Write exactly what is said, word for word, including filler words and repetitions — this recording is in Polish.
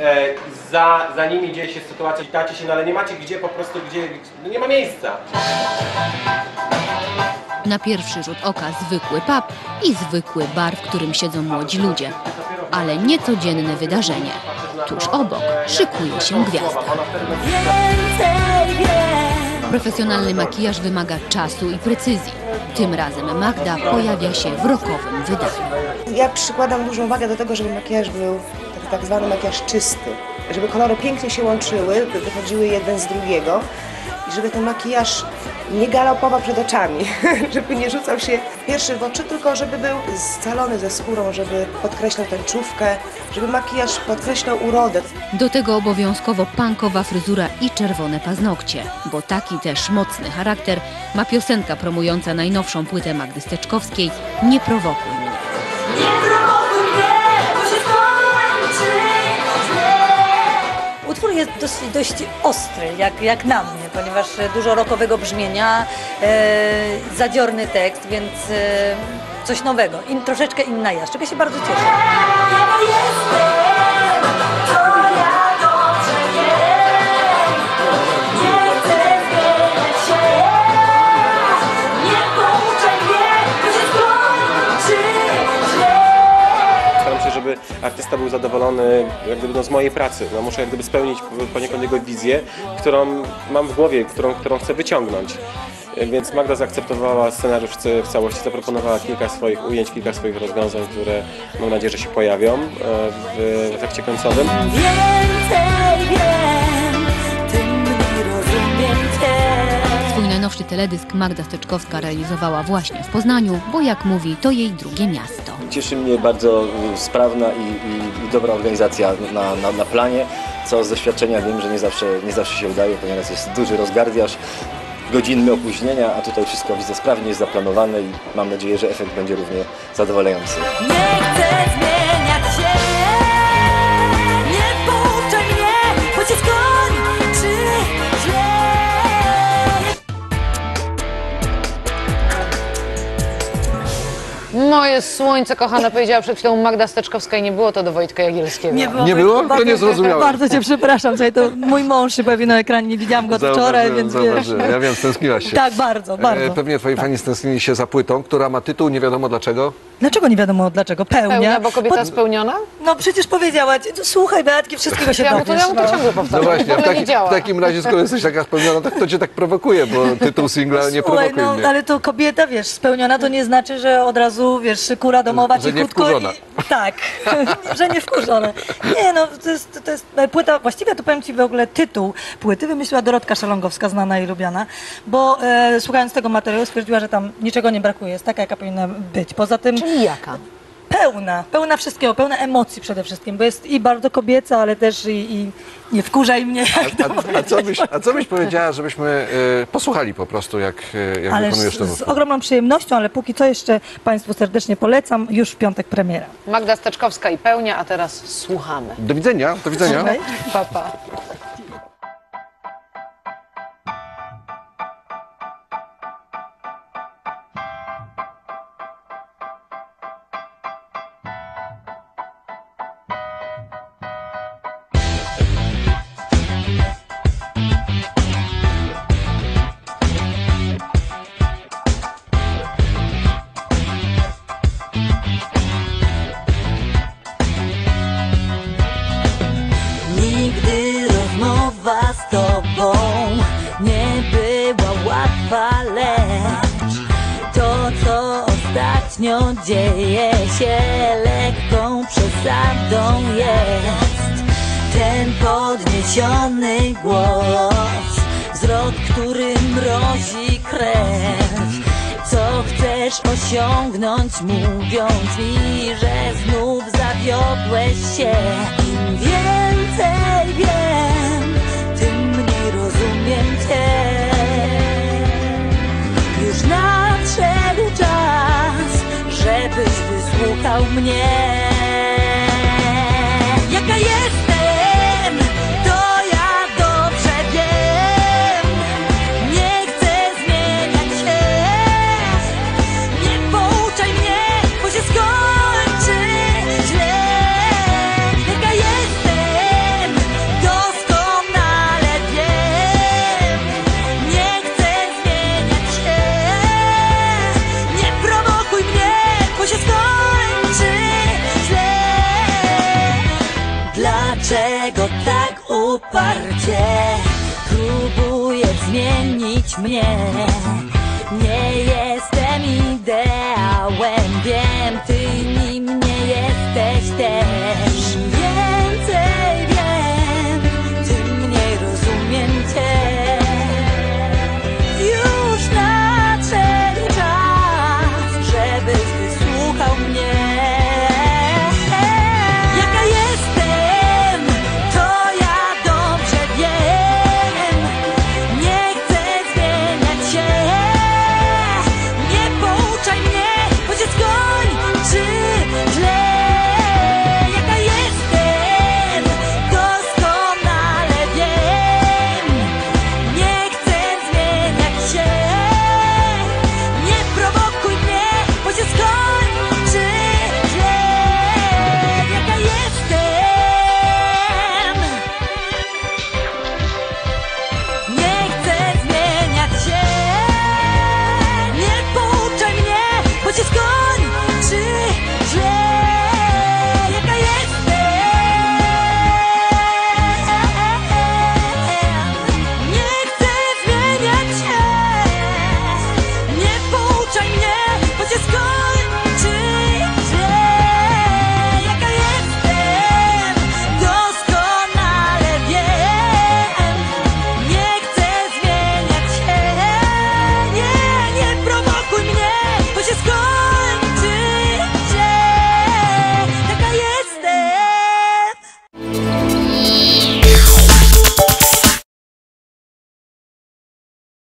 e, za, za nimi dzieje się sytuacja, witacie się, no ale nie macie gdzie po prostu, gdzie, no nie ma miejsca. Na pierwszy rzut oka zwykły pub i zwykły bar, w którym siedzą młodzi ludzie. Ale niecodzienne wydarzenie. Tuż obok szykuje się gwiazda. Profesjonalny makijaż wymaga czasu i precyzji. Tym razem Magda pojawia się w rockowym wydaniu. Ja przykładam dużą wagę do tego, żeby makijaż był tak, tak zwany makijaż czysty. Żeby kolory pięknie się łączyły, wychodziły jeden z drugiego i żeby ten makijaż nie galopował przed oczami, żeby nie rzucał się pierwszy w oczy, tylko żeby był scalony ze skórą, żeby podkreślał tęczówkę, żeby makijaż podkreślał urodę. Do tego obowiązkowo punkowa fryzura i czerwone paznokcie, bo taki też mocny charakter ma piosenka promująca najnowszą płytę Magdy Steczkowskiej „Nie prowokuj mnie”. Nie prowokuj mnie, bo się skończy źle. Utwór jest dosyć, dość ostry, jak, jak na mnie, ponieważ dużo rockowego brzmienia, e, zadziorny tekst, więc e, coś nowego, in, troszeczkę inna ja, z czego się bardzo cieszę. Żeby artysta był zadowolony jak gdyby, no, z mojej pracy. No, muszę jak gdyby spełnić poniekąd jego wizję, którą mam w głowie, którą, którą chcę wyciągnąć. Więc Magda zaakceptowała scenariusz w całości, zaproponowała kilka swoich ujęć, kilka swoich rozwiązań, które mam nadzieję, że się pojawią w efekcie końcowym. Więcej wiem, tym mniej rozumiem cię. Swój najnowszy teledysk Magda Steczkowska realizowała właśnie w Poznaniu, bo jak mówi, to jej drugie miasto. Cieszy mnie bardzo sprawna i, i, i dobra organizacja na, na, na planie, co z doświadczenia wiem, że nie zawsze, nie zawsze się udaje, ponieważ jest duży rozgardiaż, godzinne opóźnienia, a tutaj wszystko widzę sprawnie jest zaplanowane i mam nadzieję, że efekt będzie równie zadowalający. Nie chcę zmieniać się, nie pouczaj mnie, bo się skończy źle. Moje słońce kochane, powiedziała przed chwilą Magda Steczkowska i nie było to do Wojtka Jagielskiego. Nie było? Nie było? To nie zrozumiałem. Bardzo cię przepraszam, słuchaj, to mój mąż się pojawił na ekranie, nie widziałam go od wczoraj, więc wiesz. Ja wiem, stęskniłaś się. Tak, bardzo, bardzo. Pewnie twoi fani stęsknili się za płytą, która ma tytuł nie wiadomo dlaczego. Dlaczego nie wiadomo dlaczego? Pełnia. Pełnia, bo kobieta Pod... spełniona? No przecież powiedziała, słuchaj Beatki, wszystkiego się Ja mu to, dowiesz. ja mu to ciągle powtarzam, No właśnie, w w, ogóle nie taki, działa. w takim razie, skoro jesteś taka spełniona, tak to cię tak prowokuje, bo tytuł singla nie Słuchaj, prowokuje no mnie. ale to kobieta, wiesz, spełniona to nie znaczy, że od razu, wiesz, kura domowa, Że nie cichutko wkurzona. i... Tak, że nie wkurzona. Nie no, to jest, to jest płyta, właściwie to powiem ci w ogóle tytuł płyty wymyśliła Dorotka Szelongowska, znana i lubiana, bo e, słuchając tego materiału stwierdziła, że tam niczego nie brakuje, jest taka, jaka powinna być. Poza tym... Czyli jaka? Pełna, pełna wszystkiego, pełna emocji przede wszystkim, bo jest i bardzo kobieca, ale też i, i nie wkurzaj mnie. Jak A, a, a, co byś, a co byś powiedziała, żebyśmy y, posłuchali po prostu, jak, y, jak ale wykonujesz ten z, z utwór? ogromną przyjemnością, ale póki co jeszcze Państwu serdecznie polecam, już w piątek premiera. Magda Steczkowska i Pełnia, a teraz słuchamy. Do widzenia, do widzenia. Słuchaj. Pa, pa. Nigdy rozmowa z tobą nie była łatwa, lecz to, co ostatnio dzieje się, lekką przesadą jest. Ten podniesiony głos, wzrok, który mrozi krew. Co chcesz osiągnąć, mówiąc mi, że znów zawiodłeś się? Im więcej wiem, tym mniej rozumiem cię. Już nadszedł czas, żebyś wysłuchał mnie. Jaka jestem, to ja dobrze wiem. Nie chcę zmieniać się. Nie pouczaj mnie, bo się skończy źle. Jaka jestem, dlaczego tak uparcie próbujesz zmienić mnie? Nie jestem idealny.